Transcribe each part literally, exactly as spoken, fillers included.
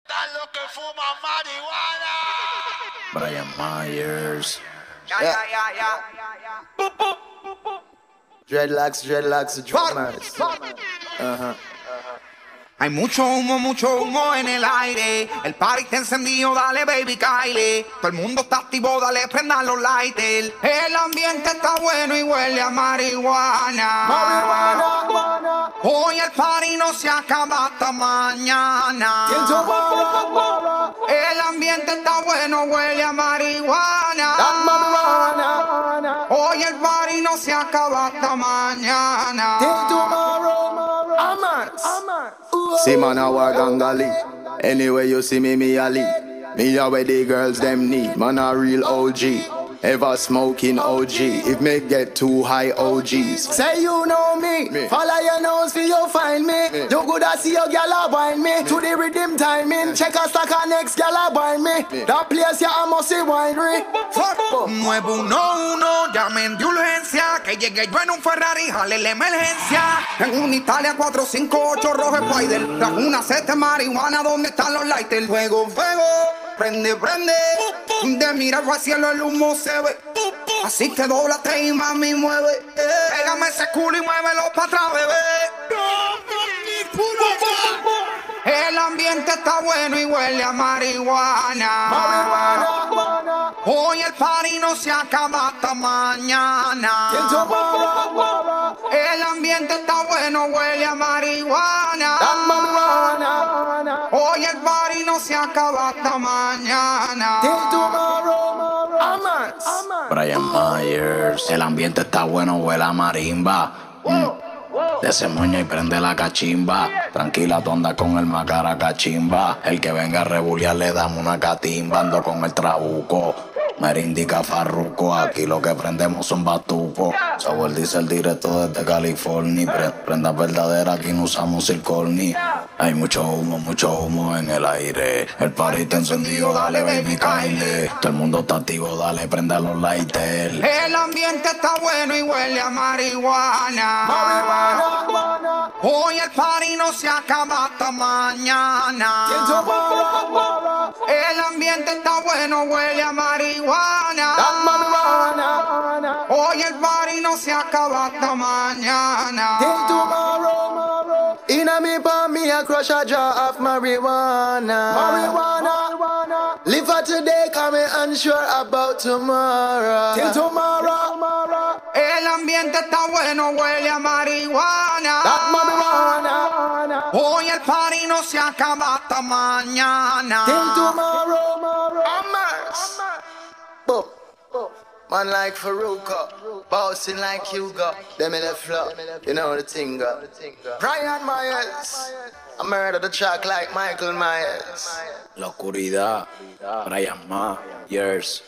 Están los que fuman marihuana. Brian Myers. Yeah, yeah, yeah, yeah. Boop, boop, boop, boop. Dreadlocks, dreadlocks, drummers. Ajá. Hay mucho humo, mucho humo en el aire. El party está encendido, dale baby Kylie. Todo el mundo está activo, dale prendan los lighters. El ambiente está bueno y huele a marihuana. Marihuana. Hoy el party no se acaba hasta mañana. El ambiente está bueno, huele a marihuana. Marihuana. Hoy el party no se acaba hasta mañana. See man a war gangali. Anyway you see me, me a lead. Me a where the girls them need. Man a real O G. Ever smoking O G. If me get too high O Gs. Say you know me. me. Follow your nose for you find me. me. You good at see your gal a bind me. me. To the rhythm timing. Check a stack a next gal a bind me. me. That place ya a must winery. nueve uno uno, llamen de urgencia. Que llegue yo en un Ferrari, jale la emergencia. En una Italia cuatro cinco ocho rojo Spider. Tras una sete marihuana, ¿dónde están los lighters? Fuego, fuego, prende, prende. De mirar al cielo el humo se ve. Así que dóblate y mami mueve. Pégame ese culo y muévelo para atrás, bebé. El ambiente está bueno y huele a marihuana. Marihuana. Hoy el party no se acaba hasta mañana. El ambiente está bueno, huele a marihuana. Marihuana. Hoy el party no se acaba hasta mañana. Brian Myers. El ambiente está bueno, huele a marimba. Mm. De ese moño y prende la cachimba. Tranquila, tú andas con el macara cachimba. El que venga a rebuliar le damos una catimba. Ando con el trabuco. Merindica farruco, aquí lo que prendemos son batucos. Sabor dice el directo desde California. Pre prenda verdadera, aquí no usamos circorni. Hay mucho humo, mucho humo en el aire. El party está encendido, dale baby Kylie. Todo el mundo está activo, dale prenda los lighters. El ambiente está bueno y huele a marihuana. Marihuana. Hoy el party no se acaba hasta mañana. El ambiente está bueno, huele a marihuana. Marihuana. Hoy el party no se acaba hasta mañana. Inna me palm, me a crush a jar of marijuana. Marijuana. Live for today, come me unsure about tomorrow. Till tomorrow. El ambiente está bueno, huele a marihuana. Marijuana. Hoy el party no se acaba hasta mañana. Till tomorrow. Boom. Man like Faruqa, bouncing like Hugo. Them in the flow, you know the thing go. Brian Myers, I murder the track like Michael Myers. La oscuridad, Brian Myers.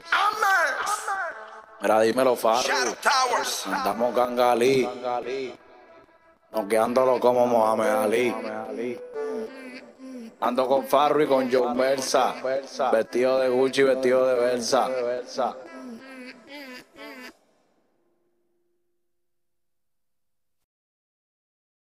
Mira, dímelo, Faro. Shadow Towers. Andamos gangalí. Noqueándolo como Mohamed Ali. Ando con Farro y con John Versa. Vestido de Gucci, vestido de Versa.